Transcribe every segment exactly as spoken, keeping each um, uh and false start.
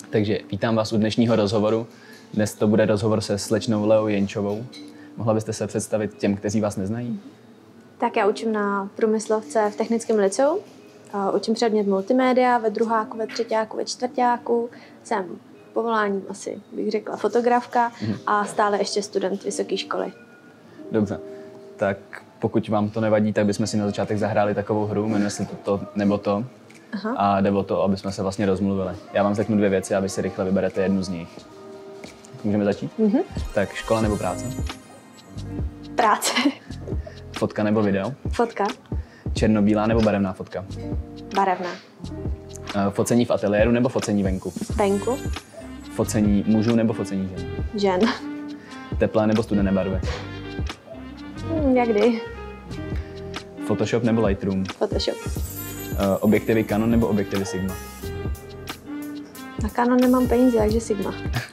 Takže vítám vás u dnešního rozhovoru. Dnes to bude rozhovor se slečnou Leou Jenčovou. Mohla byste se představit těm, kteří vás neznají? Tak já učím na průmyslovce v technickém liceu. Učím předmět multimédia ve druháku, ve třetíku, ve čtvrtáku. Jsem povoláním asi, bych řekla, fotografka mm. a stále ještě student vysoké školy. Dobře, tak pokud vám to nevadí, tak bychom si na začátek zahráli takovou hru, jmenuje se to, to nebo to. Aha. A jde o to, aby jsme se vlastně rozmluvili. Já vám řeknu dvě věci a vy si rychle vyberete jednu z nich. Můžeme začít? Mm-hmm. Tak škola nebo práce? Práce. Fotka nebo video? Fotka. Černobílá nebo barevná fotka? Barevná. Focení v ateliéru nebo focení venku? Venku. Focení mužů nebo focení žen? Žen. Teplé nebo studené barvy? Hmm, jak kdy. Photoshop nebo Lightroom? Photoshop. Objektivy Canon nebo objektivy Sigma? Na Canon nemám peníze, takže Sigma.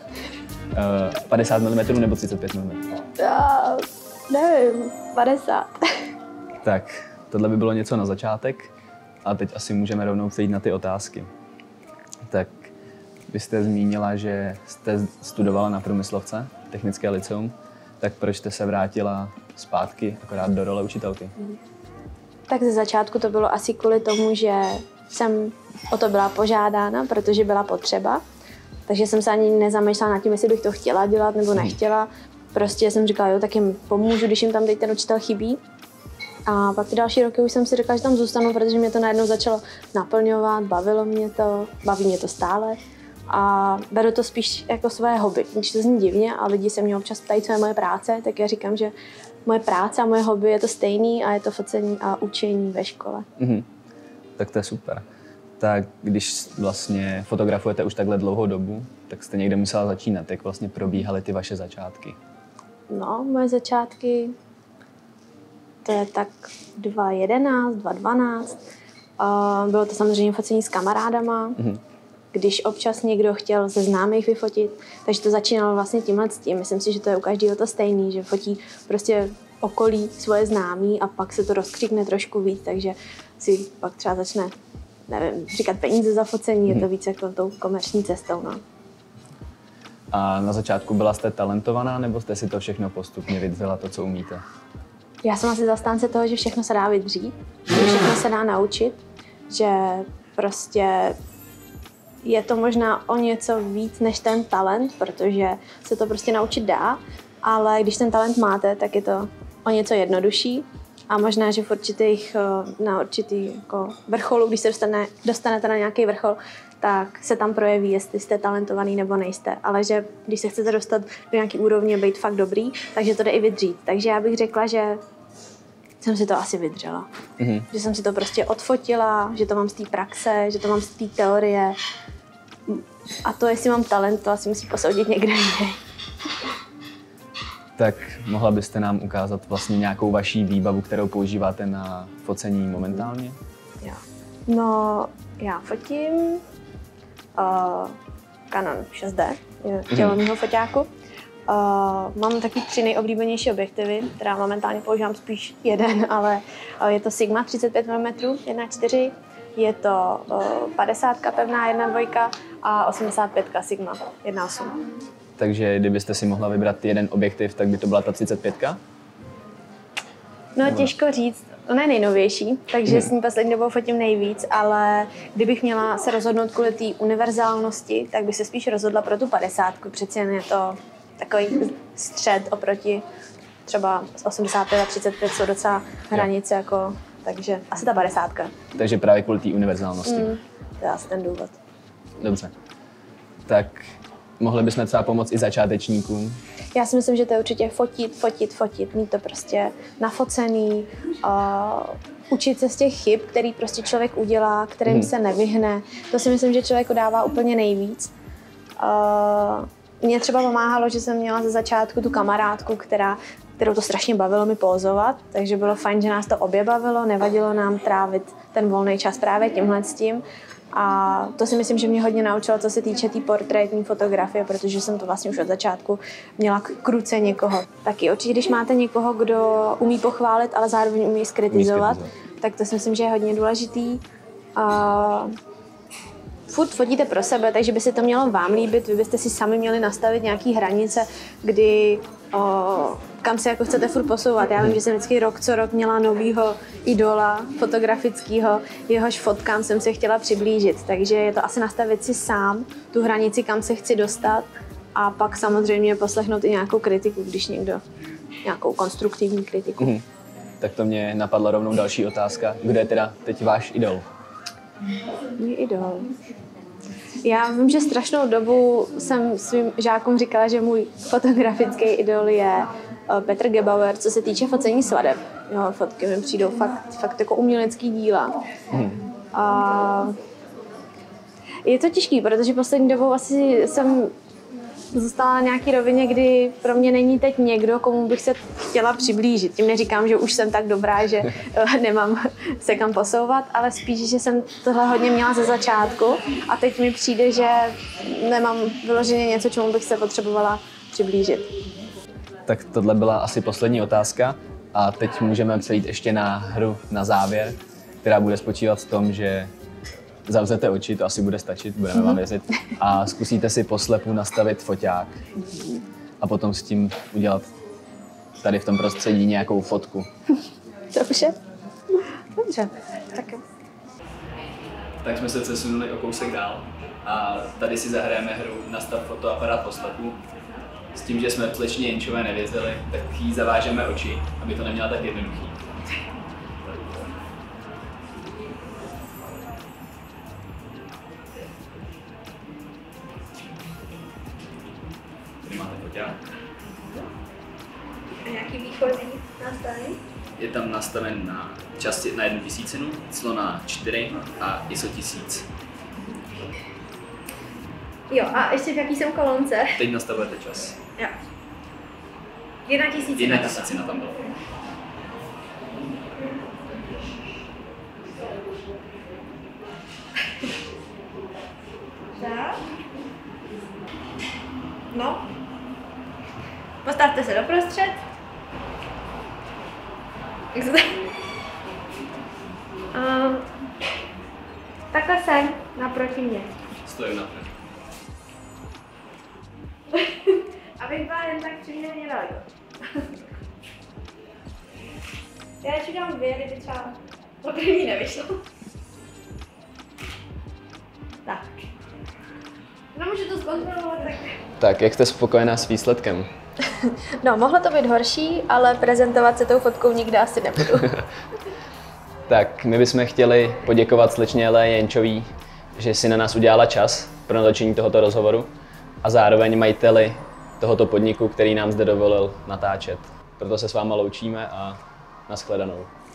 padesát milimetrů nebo třicet pět milimetrů? Já nevím, padesát. Tak, tohle by bylo něco na začátek a teď asi můžeme rovnou přejít na ty otázky. Tak, vy jste zmínila, že jste studovala na průmyslovce, technické liceum, tak proč jste se vrátila zpátky akorát do role učitelky? Tak ze začátku to bylo asi kvůli tomu, že jsem o to byla požádána, protože byla potřeba. Takže jsem se ani nezamýšlela nad tím, jestli bych to chtěla dělat nebo nechtěla. Prostě jsem říkala, jo, tak jim pomůžu, když jim tam teď ten učitel chybí. A pak ty další roky už jsem si řekla, že tam zůstanu, protože mě to najednou začalo naplňovat, bavilo mě to, baví mě to stále. A beru to spíš jako své hobby. Když to zní divně a lidi se mě občas ptají, co je moje práce, tak já říkám, že moje práce a moje hobby je to stejný a je to focení a učení ve škole. Mm-hmm. Tak to je super. Tak když vlastně fotografujete už takhle dlouhou dobu, tak jste někde musela začínat. Jak vlastně probíhaly ty vaše začátky? No, moje začátky, to je tak dva jedenáct, dva dvanáct. Uh, bylo to samozřejmě focení s kamarádama, mm-hmm. když občas někdo chtěl ze známých vyfotit. Takže to začínalo vlastně tímhle s tím. Myslím si, že to je u každého to stejný, že fotí prostě okolí svoje známí a pak se to rozkřikne trošku víc, takže si pak třeba začne, nevím, říkat peníze za focení, je to víc jako tou komerční cestou, no. A na začátku byla jste talentovaná, nebo jste si to všechno postupně vydřela, to, co umíte? Já jsem asi zastánce toho, že všechno se dá vydřít, že všechno se dá naučit, že prostě je to možná o něco víc než ten talent, protože se to prostě naučit dá, ale když ten talent máte, tak je to o něco jednodušší a možná, že v určitých, na určitý jako vrcholu, když se dostane, dostanete na nějaký vrchol, tak se tam projeví, jestli jste talentovaný nebo nejste. Ale že když se chcete dostat do nějaký úrovně a být fakt dobrý, takže to jde i vydřít. Takže já bych řekla, že jsem si to asi vydřela. Mm-hmm. Že jsem si to prostě odfotila, že to mám z té praxe, že to mám z té teorie. A to, jestli mám talent, to asi musí posoudit někdo jiný. Tak mohla byste nám ukázat vlastně nějakou vaší výbavu, kterou používáte na focení momentálně? Jo. No, já fotím uh, Canon šest dé, tělo mm. mýho foťáku. Uh, mám taky tři nejoblíbenější objektivy, teda momentálně používám spíš jeden, ale uh, je to Sigma třicet pět milimetrů jedna čtyři, je to uh, padesát pevná jedna dvojka a osmdesát pět Sigma jedna osm. Takže kdybyste si mohla vybrat jeden objektiv, tak by to byla ta třicet pět? No, nebo těžko říct. Ona je nejnovější, takže hmm. s ní poslední dobou fotím nejvíc, ale kdybych měla se rozhodnout kvůli té univerzálnosti, tak bych se spíš rozhodla pro tu padesátku. Přeci jen je to takový střed oproti třeba osmdesát pět a třicet pět jsou docela hranice, jako, takže asi ta padesátka. Takže právě kvůli té univerzálnosti. Hmm. To je asi ten důvod. Dobře. Tak mohli bychom třeba pomoct i začátečníkům? Já si myslím, že to je určitě fotit, fotit, fotit, mít to prostě nafocený, uh, učit se z těch chyb, který prostě člověk udělá, kterým hmm. se nevyhne. To si myslím, že člověku dává úplně nejvíc. Uh, Mně třeba pomáhalo, že jsem měla ze začátku tu kamarádku, která, kterou to strašně bavilo mi pózovat, takže bylo fajn, že nás to obě bavilo, nevadilo nám trávit ten volný čas právě tímhle s tím. A to si myslím, že mě hodně naučilo, co se týče té tý portrétní fotografie, protože jsem to vlastně už od začátku měla k ruce někoho. Taky určitě, když máte někoho, kdo umí pochválit, ale zároveň umí skritizovat, tak to si myslím, že je hodně důležitý. A furt fotíte pro sebe, takže by se to mělo vám líbit, vy byste si sami měli nastavit nějaké hranice, kdy o, kam se jako chcete furt posouvat. Já vím, že jsem vždycky rok co rok měla novýho idola fotografického, jehož fotkám jsem se chtěla přiblížit, takže je to asi nastavit si sám tu hranici, kam se chci dostat a pak samozřejmě poslechnout i nějakou kritiku, když někdo, nějakou konstruktivní kritiku. Mhm. Tak to mě napadla rovnou další otázka. Kdo je teda teď váš idol? Můj idol. Já vím, že strašnou dobu jsem svým žákům říkala, že můj fotografický idol je Petr Gebauer, co se týče focení svadeb. Jeho fotky mi přijdou fakt, fakt jako umělecký díla. Hmm. A je to těžký, protože poslední dobou asi jsem zůstala na nějaký rovině, kdy pro mě není teď někdo, komu bych se chtěla přiblížit. Tím neříkám, že už jsem tak dobrá, že nemám se kam posouvat, ale spíš, že jsem tohle hodně měla ze začátku a teď mi přijde, že nemám vyloženě něco, čemu bych se potřebovala přiblížit. Tak tohle byla asi poslední otázka a teď můžeme přejít ještě na hru na závěr, která bude spočívat v tom, že zavřete oči, to asi bude stačit, budeme vám věřit, a zkusíte si poslepu nastavit foťák a potom s tím udělat tady v tom prostředí nějakou fotku. Dobře. Dobře. Tak jo. Tak jsme se přesunuli o kousek dál a tady si zahrajeme hru Nastav fotoaparát poslepu. S tím, že jsme slečně Jenčové nevěděli, tak jí zavážeme oči, aby to neměla tak jednoduchý. Tady máte foťák. A nějaký výchozí nastavení? Je tam nastaven na čas na jednu tisícinu, clo na čtyři a I S O tisíc. Jo, a ještě v jaký jsem kolonce? Teď nastavujete čas. Jo. Jedna tisícina. Jedna tisícina tam bylo. Tak. No. Postavte se doprostřed. Jak se to... Um, takhle sem, naproti mě. Stojím naproti. Abych byla jen tak přiměrně daleko. Já ještě dám dvě, kdyby třeba po první nevyšlo. Tak. No můžu to zkontrolovat, tak... Tak, jak jste spokojená s výsledkem? No, mohlo to být horší, ale prezentovat se tou fotkou nikdy asi nebudu. Tak, my bychom chtěli poděkovat slečně Ele Jenčový, že si na nás udělala čas pro natočení tohoto rozhovoru a zároveň majiteli tohoto podniku, který nám zde dovolil natáčet. Proto se s váma loučíme a nashledanou.